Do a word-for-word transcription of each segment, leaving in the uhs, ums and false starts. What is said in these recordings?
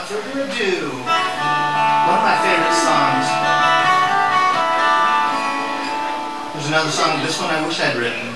further ado, one of my favorite songs. There's another song, this one I wish I'd written.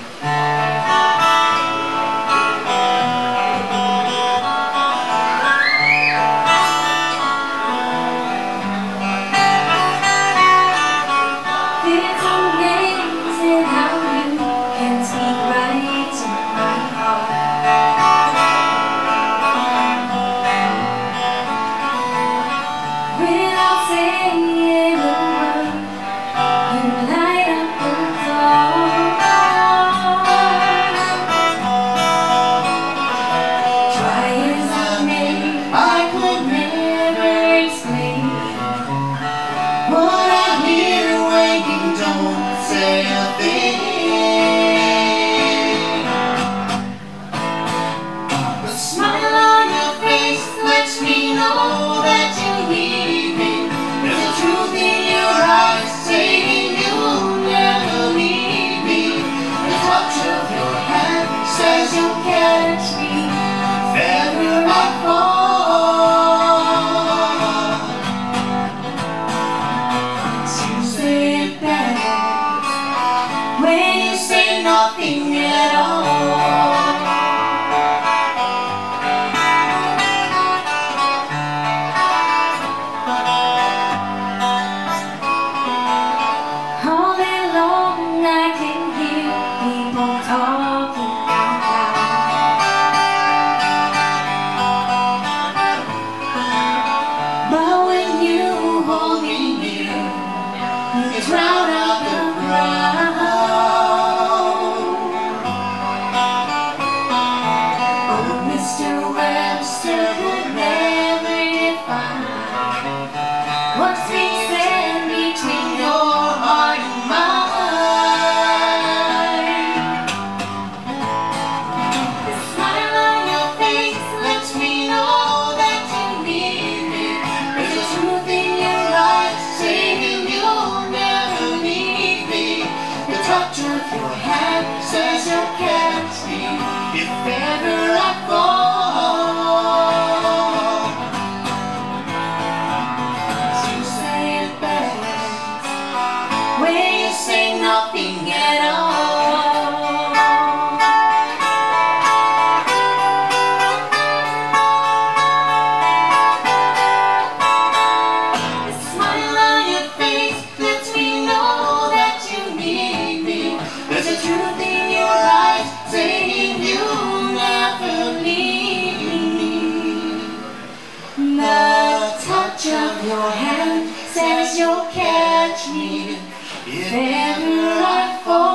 Your hand says you'll catch me if ever I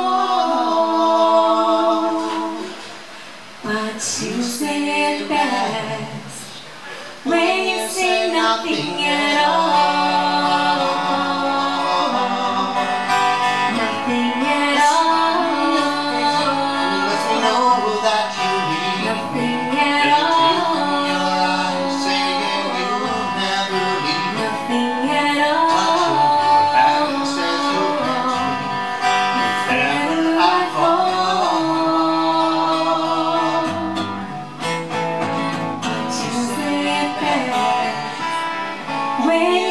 fall. But you say it best when you say nothing at all. Nothing at all. Let me know that you need nothing at all. When